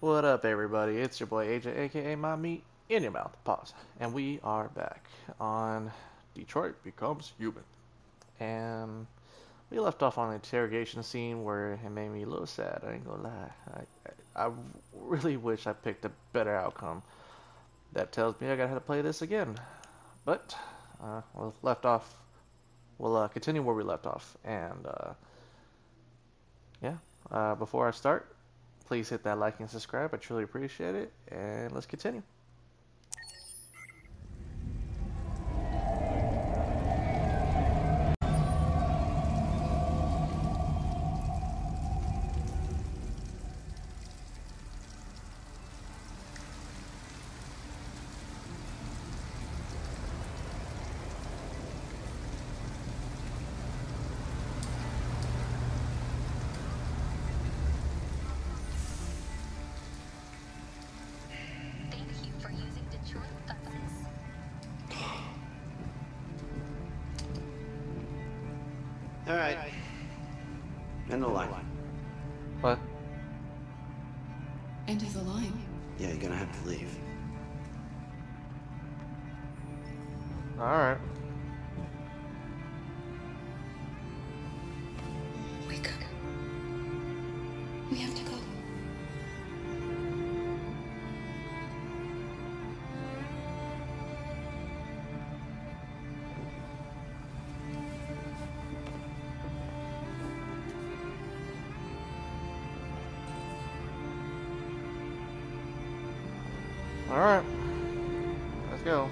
What up, everybody? It's your boy AJ, aka My Meat in Your Mouth. Pause. And we are back on Detroit Becomes Human. And we left off on an interrogation scene where it made me a little sad. I ain't gonna lie. I really wish I picked a better outcome. That tells me I gotta have to play this again. But we'll left off. We'll continue where we left off. And yeah, before I start, please hit that like and subscribe. I truly appreciate it. And let's continue. All right. End the line. What? End of the line. Yeah, you're gonna have to leave. Alright. Wake up. We have to go. Alright. Let's go.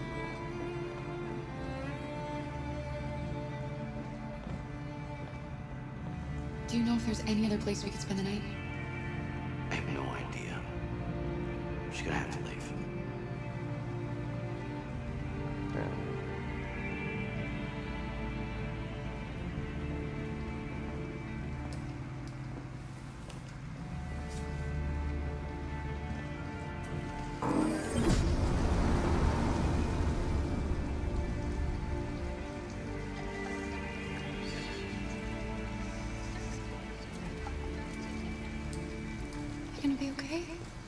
Do you know if there's any other place we could spend the night? I have no idea. She's gonna have to leave. Yeah. You gonna be okay?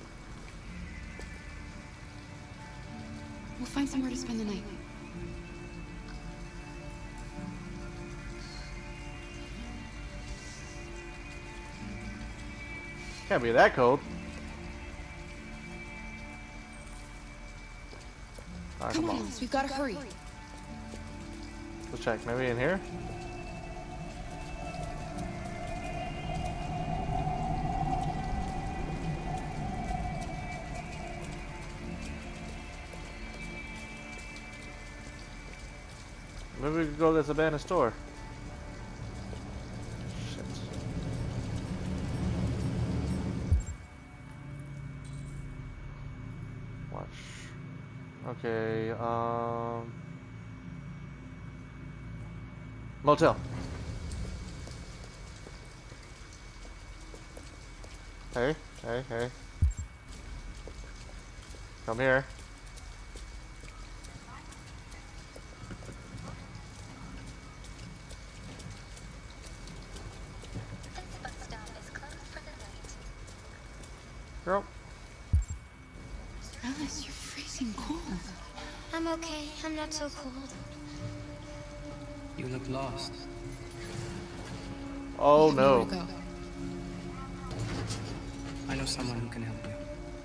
We'll find somewhere to spend the night. Can't be that cold. Alright, Come come on, on. Alice, we've gotta hurry. Let's check. Maybe in here? Maybe we could go to this abandoned store. Shit. Watch. Okay, motel. Hey, hey, hey. Come here. Girl. Alice, you're freezing cold. I'm okay. I'm not so cold. You look lost. Oh We have nowhere no. to go. I know someone who can help you.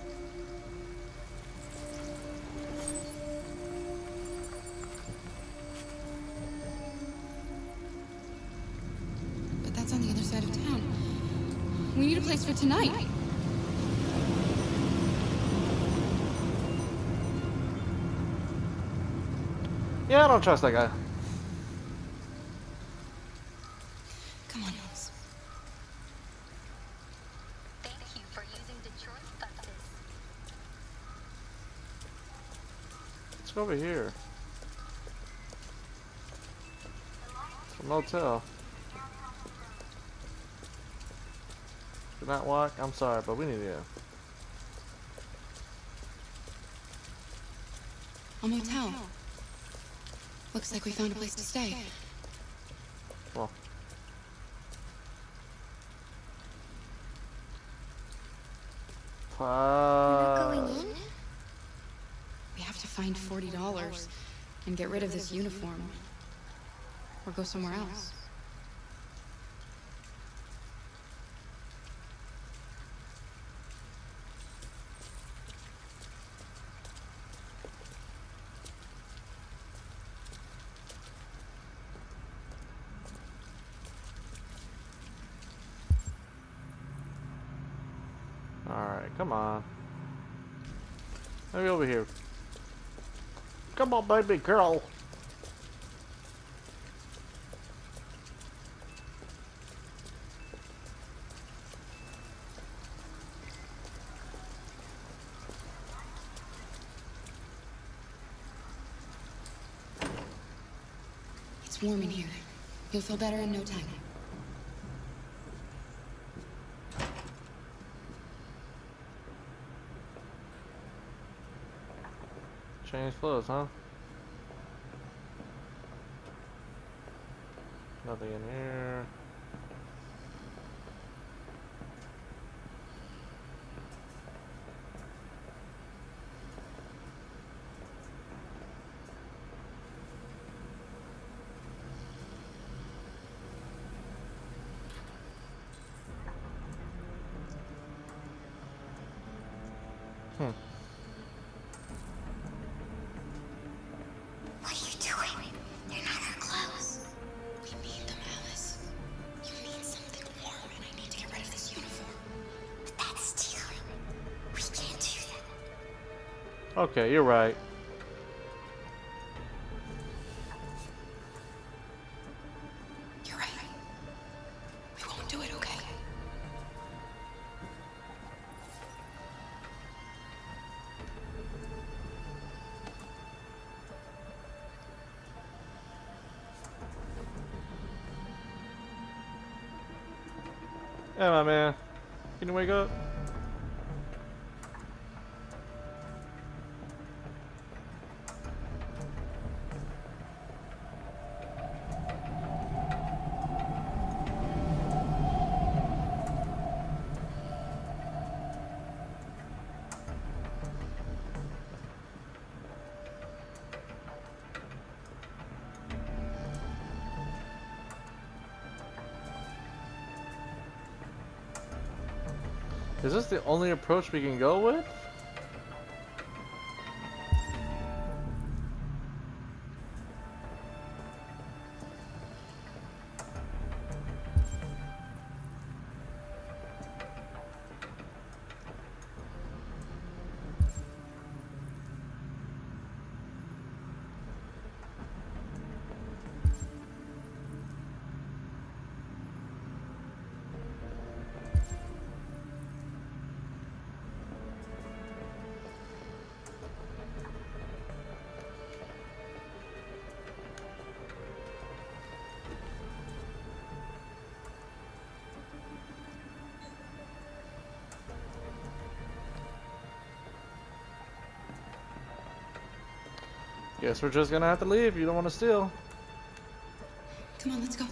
But that's on the other side of town. We need a place for tonight. Yeah, I don't trust that guy. Come on, Alice. Thank you for using Detroit buses. Let's go over here. It's a motel. Do not walk. I'm sorry, but we need to. A motel. Looks like we found a place to stay. We're not going in? We have to find $40 and get rid of this uniform. Or go somewhere else. Alright, come on. Maybe over here. Come on, baby girl. It's warm in here. You'll feel better in no time. Change clothes, huh? Nothing in here. Hmm. What are you doing? They're not our clothes. We need them, Alice. You need something warm, and I need to get rid of this uniform. But that's stealing. We can't do that. Okay, you're right. You're right. We won't do it, okay? Yeah, my man. Can you wake up? Is this the only approach we can go with? Guess we're just gonna have to leave. You don't want to steal. Come on, let's go.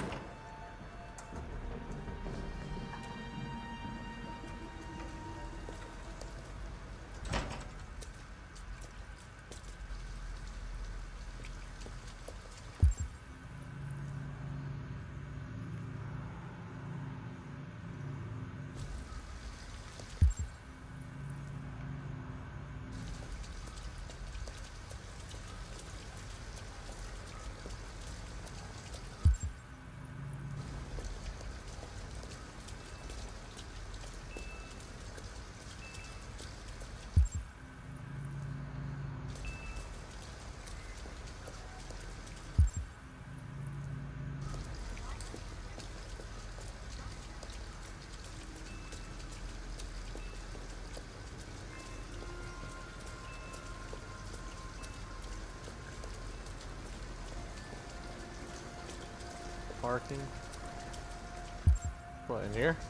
Parking. What, in here?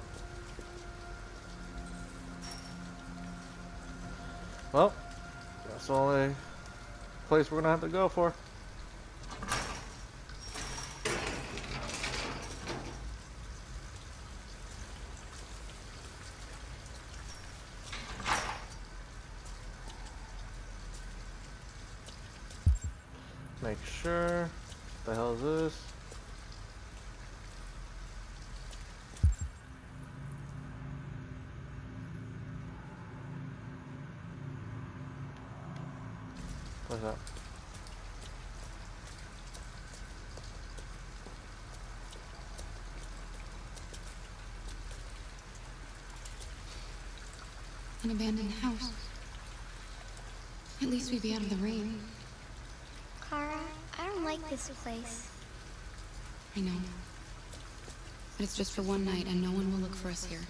Well, that's the only place we're gonna have to go for. make sure. What the hell is this? What's that? An abandoned house. At least we'd be out of the rain. Kara, I don't like this place. I know. But it's just for one night, and no one will look for us here.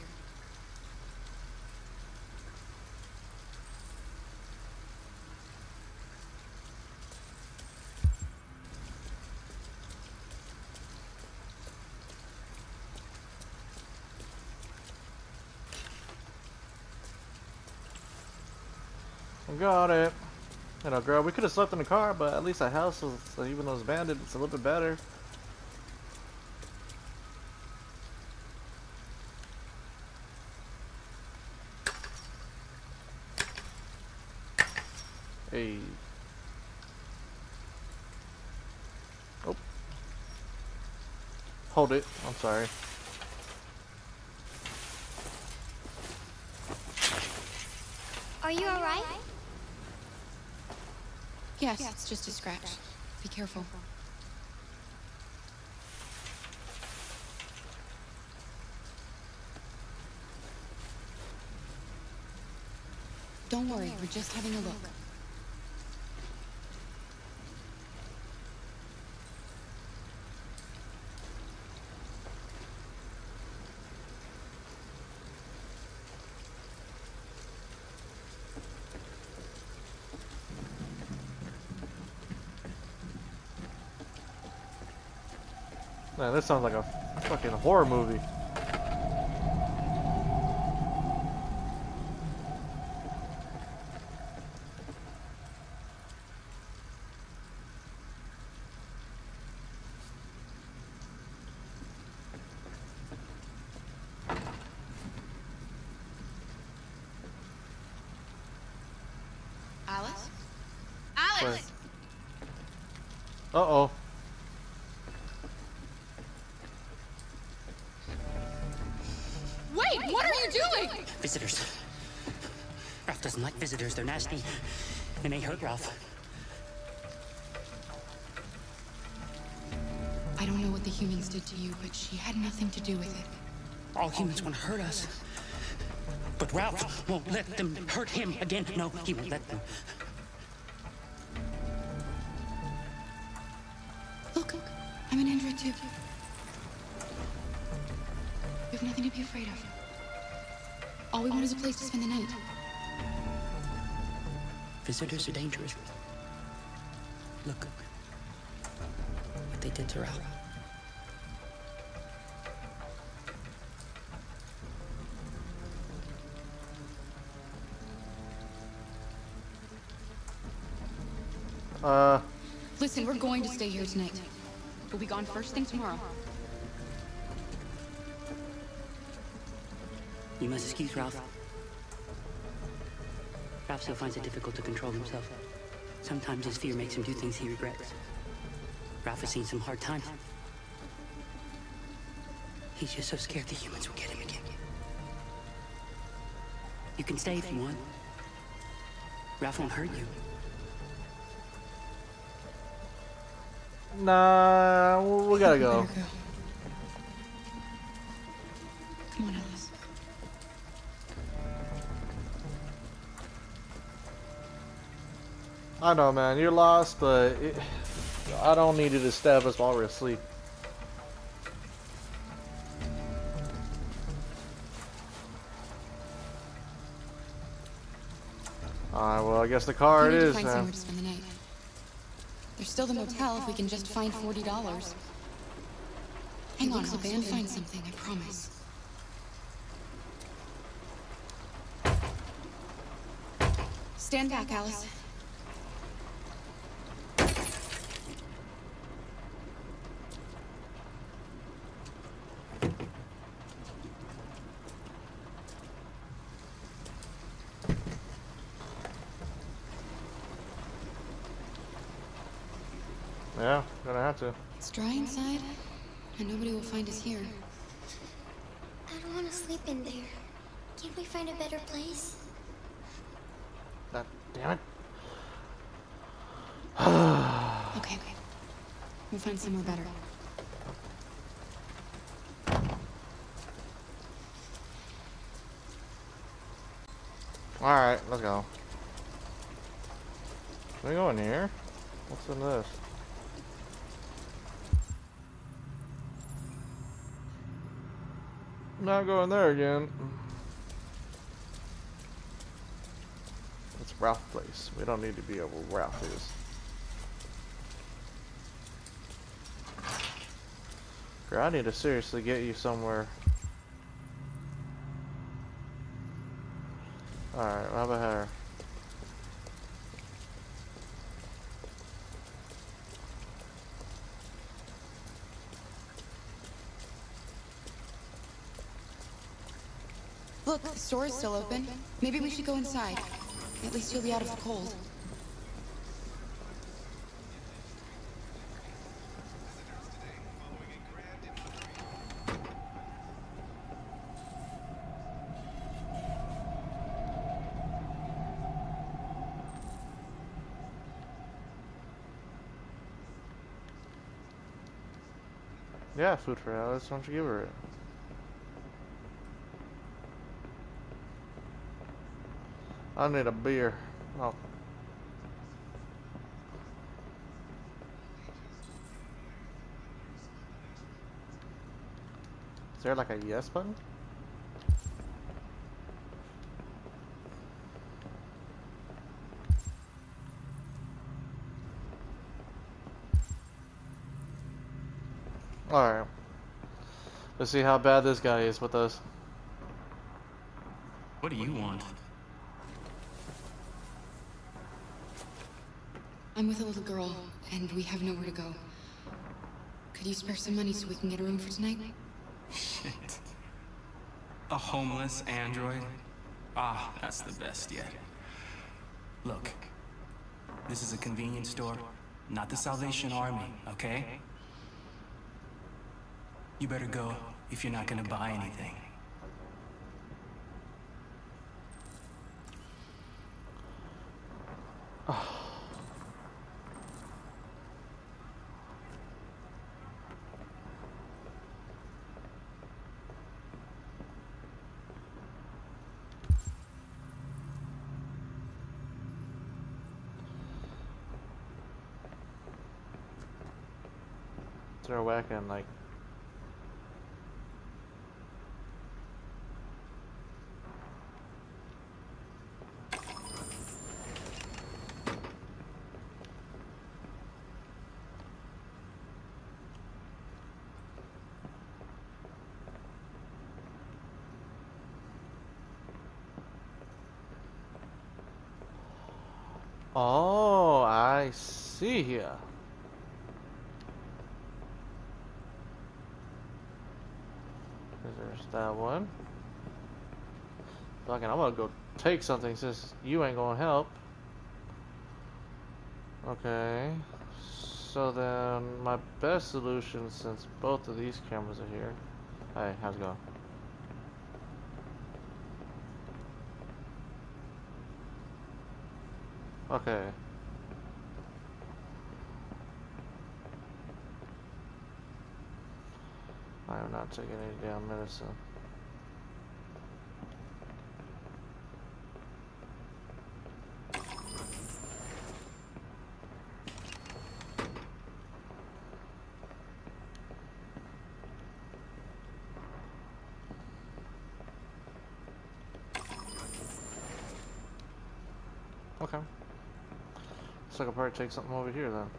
Got it. You know, girl, we could have slept in the car, but at least the house is, even though it's abandoned, it's a little bit better. Hey. Oh. Hold it. I'm sorry. Are you alright? Yes, it's just a scratch. Be careful. Don't worry, we're just having a look. Man, this sounds like a fucking horror movie. Alice? Wait. Alice! Uh-oh. Wait, what are you doing? Visitors. Ralph doesn't like visitors. They're nasty. And they hurt Ralph. I don't know what the humans did to you, but she had nothing to do with it. All humans want to hurt us. But Ralph won't let them hurt him again. No, he won't let them. Look, I'm an android too. We have nothing to be afraid of. All we want is a place to spend the night. Visitors are dangerous. Look what they did to Ralph. Listen, we're going to stay here tonight. We'll be gone first thing tomorrow. You must excuse Ralph. Ralph still finds it difficult to control himself. Sometimes his fear makes him do things he regrets. Ralph has seen some hard times. He's just so scared the humans will get him again. You can stay if you want. Ralph won't hurt you. Nah, we gotta go. Better go. Come on, Alice. I know, man, you're lost, but I don't need you to stab us while we're asleep. Alright, well, I guess the car We it need to is find now. somewhere to spend the night. There's still the motel if we can just find $40. Hang on, I'll find something, I promise. Stand back, Alice. Yeah, gonna have to. It's dry inside, and nobody will find us here. I don't want to sleep in there. Can't we find a better place? God damn it. Okay. We'll find somewhere better. Alright, let's go. Can we go in here? What's in this? Not going there again. It's Ralph's place. We don't need to be over where Ralph is. Girl, I need to seriously get you somewhere. Alright, how about her? Look, the store is still open. Maybe we should go inside. At least you'll be out of the cold. Yeah, food for Alice. Why don't you give her it? I need a beer. Oh. Is there like a yes button? Alright. Let's see how bad this guy is with us. What do you want? I'm with a little girl, and we have nowhere to go. Could you spare some money so we can get a room for tonight? Shit. A homeless android? Ah, that's the best yet. Look, this is a convenience store, not the Salvation Army, okay? You better go if you're not gonna buy anything. They're whacking like. Oh, I see here. There's that one. Fucking, I'm gonna go take something since you ain't gonna help. Okay. So then, my best solution, since both of these cameras are here. Hey, how's it going? Okay. I am not taking any damn medicine. Okay. Looks like I'll probably take something over here then.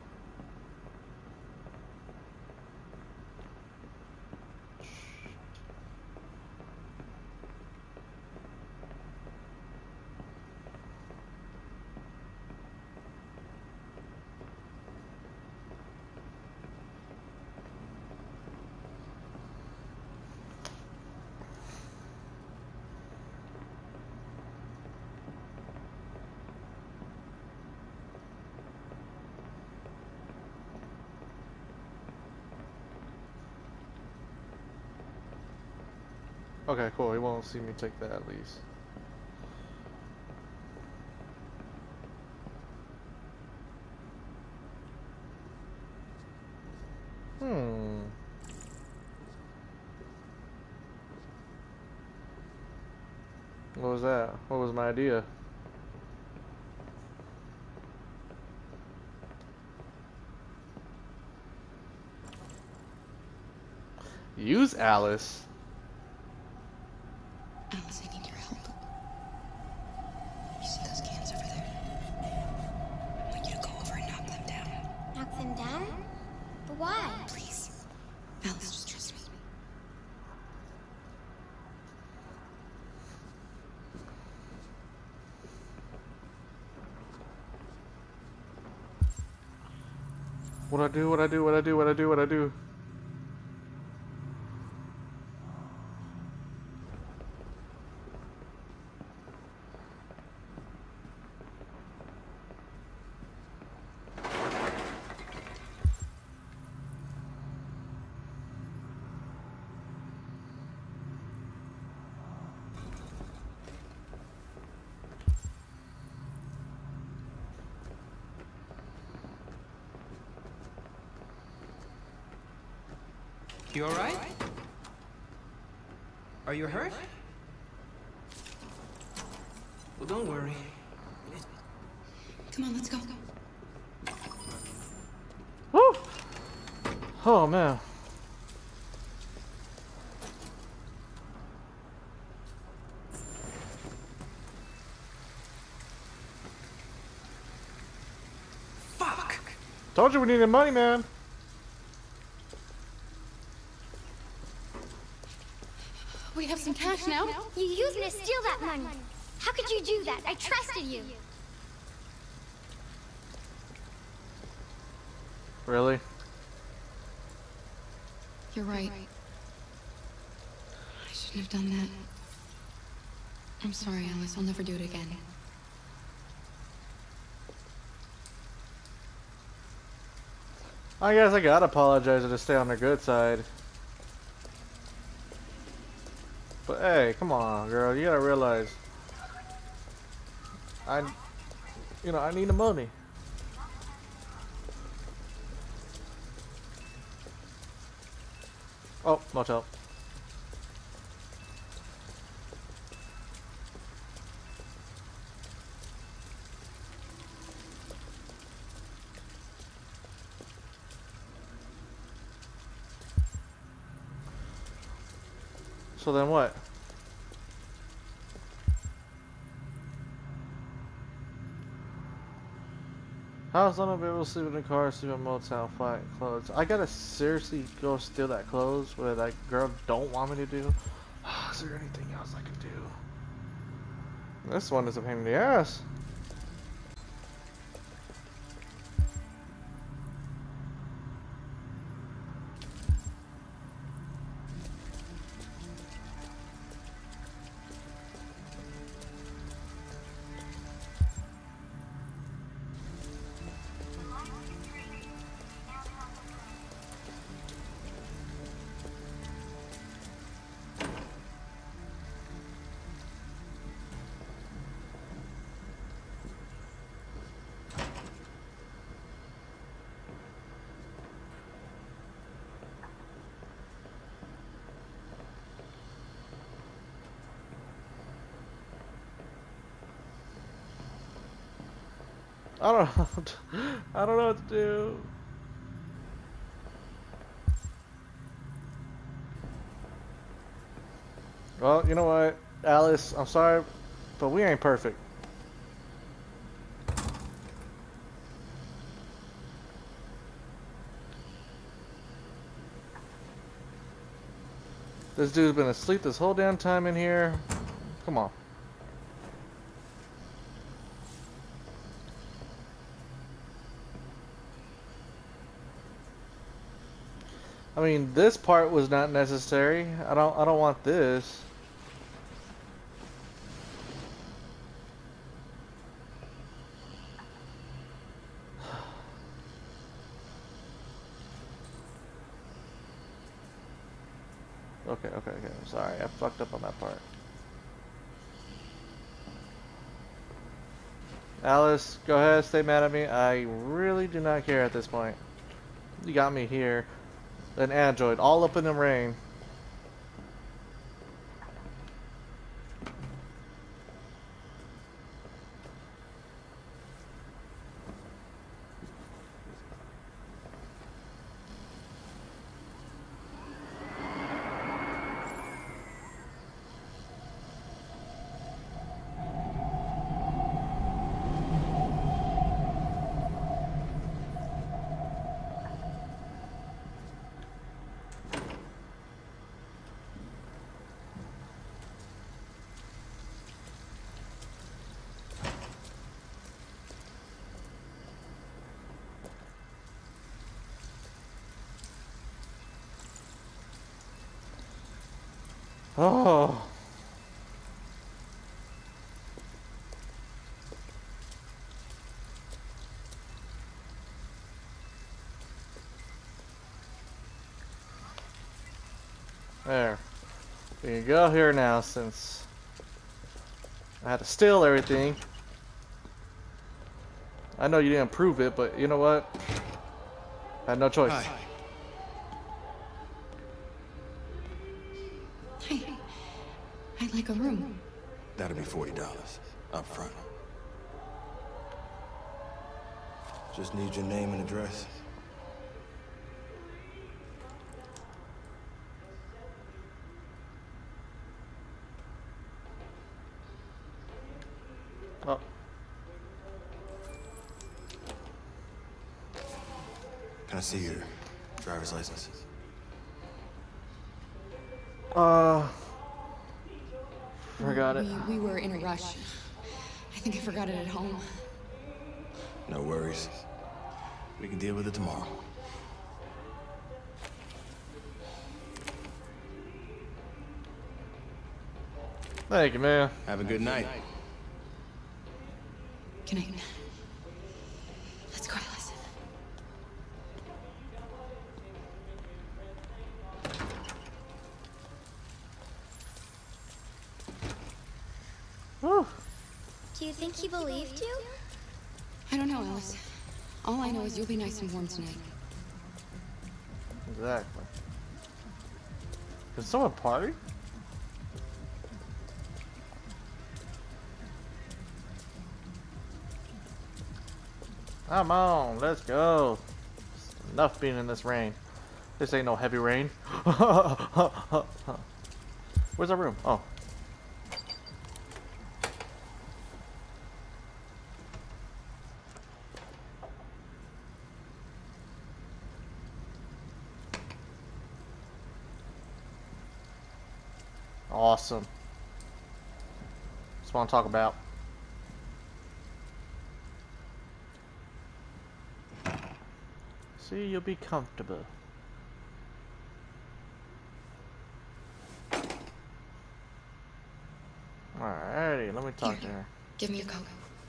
Okay, cool. He won't see me take that at least. Hmm. What was that? What was my idea? Use Alice. Alice, I need your help. You see those cans over there? I want you to go over and knock them down. Knock them down? But why? Please. Alice, just trust me. What I do? What I do? What I do? What I do? What I do? You alright? Are you hurt? Well, don't worry. Come on, let's go. Woo! Oh man. Fuck! Told you we needed money, man. We have some cash now. You used me to steal that money. How could you do that? I trusted you. Really? You're right. I shouldn't have done that. I'm sorry, Alice. I'll never do it again. I guess I gotta apologize to stay on the good side. But hey, come on, girl. You gotta realize, I need the money. Oh, motel. So then what? How is someone able to sleep in the car, sleep in a motel, fight clothes? I gotta seriously go steal that clothes where that girl don't want me to do? Is there anything else I can do? This one is a pain in the ass. I don't know. I don't know what to do. Well, you know what, Alice, I'm sorry, but we ain't perfect. This dude's been asleep this whole damn time in here. Come on. I mean, this part was not necessary. I don't want this. Okay, okay, okay. Sorry, I fucked up on that part. Alice, go ahead, stay mad at me. I really do not care at this point. You got me here. An android, all up in the rain. Oh. There. We can go here now since I had to steal everything. I know you didn't prove it, but you know what? I had no choice. Hi. Hey, I'd like a room. That'll be $40 up front. Just need your name and address. Oh. Can I see your driver's license? Forgot it. We were in a rush. I think I forgot it at home. No worries. We can deal with it tomorrow. Thank you, man. Have a good night. Good night. Let's go, Alice. Whew. Do you think he believed you? I don't know, Alice. All I know is you'll be nice and warm tonight. Exactly. Did someone party? Come on, let's go. Enough being in this rain. This ain't no heavy rain. Where's our room? Oh. Awesome. That's what I'm talking about. See, you'll be comfortable. Alrighty, let me talk to her. Give me a Coke.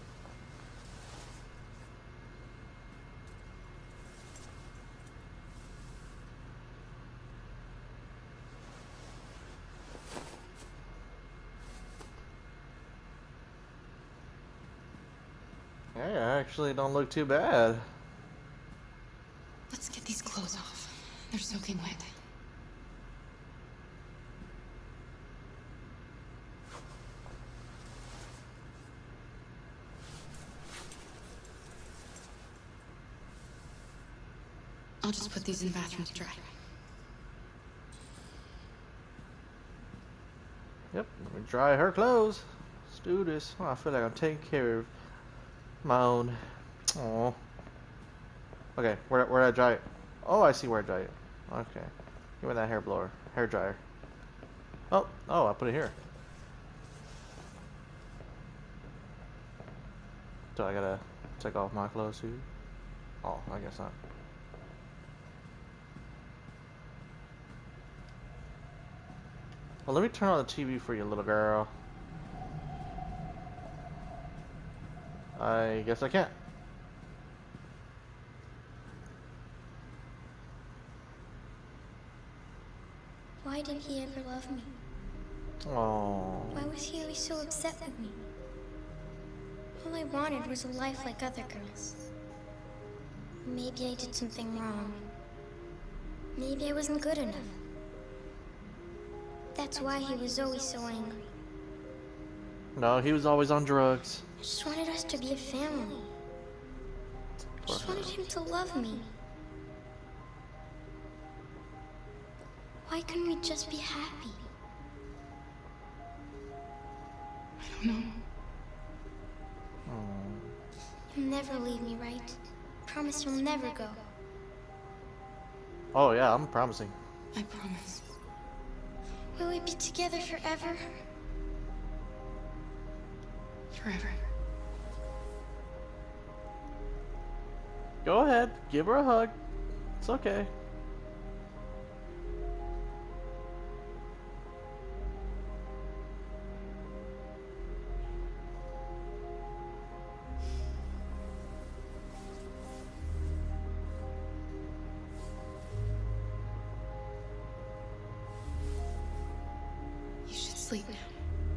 Hey, I actually don't look too bad. Let's get these clothes off. They're soaking wet. I'll just put these in the bathroom to dry. Yep, let me dry her clothes. Let's do this. Oh, I feel like I'm taking care of my own. Oh. Okay, where did I dry it? Oh, I see where I dry it. Okay. Give me that hair dryer. Oh, I put it here. So I gotta take off my clothes too? Oh, I guess not. Well, let me turn on the TV for you, little girl. I guess I can't. Why didn't he ever love me? Oh. Why was he always so upset with me? All I wanted was a life like other girls. Maybe I did something wrong. Maybe I wasn't good enough. That's why he was always so angry. No, he was always on drugs. I just wanted us to be a family. I just wanted him to love me. Why couldn't we just be happy? I don't know. You'll never leave me, right? Promise you'll never go. Oh yeah, I'm promising. I promise. Will we be together forever? Forever. Go ahead, give her a hug. It's okay. You should sleep now.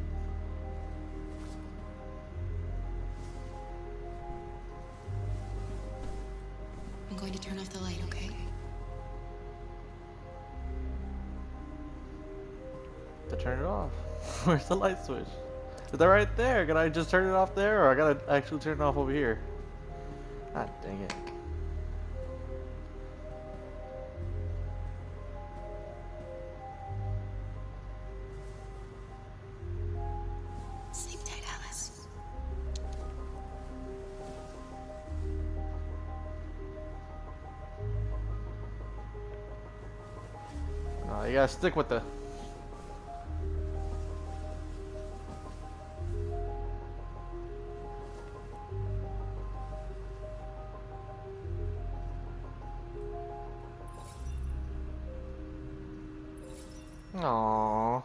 I'm going to turn off the light, okay? To turn it off. Where's the light switch? Is that right there? Can I just turn it off there, or I gotta actually turn it off over here? God dang it. Sleep tight, Alice. No, you gotta stick with the... Aww.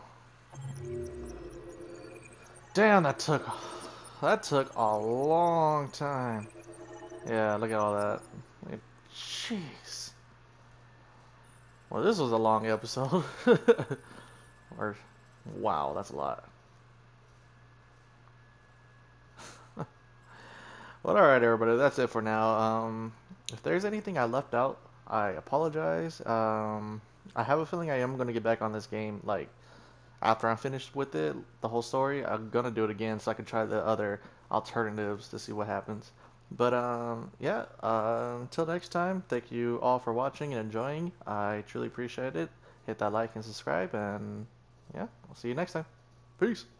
Damn, that took a long time. Yeah, look at all that. Jeez. Well, this was a long episode. Or, wow, that's a lot. Well, alright everybody, that's it for now. If there's anything I left out, I apologize. I have a feeling I am going to get back on this game, like, after I'm finished with it, the whole story. I'm going to do it again so I can try the other alternatives to see what happens. But, yeah, until next time, thank you all for watching and enjoying. I truly appreciate it. Hit that like and subscribe, and, yeah, I'll see you next time. Peace!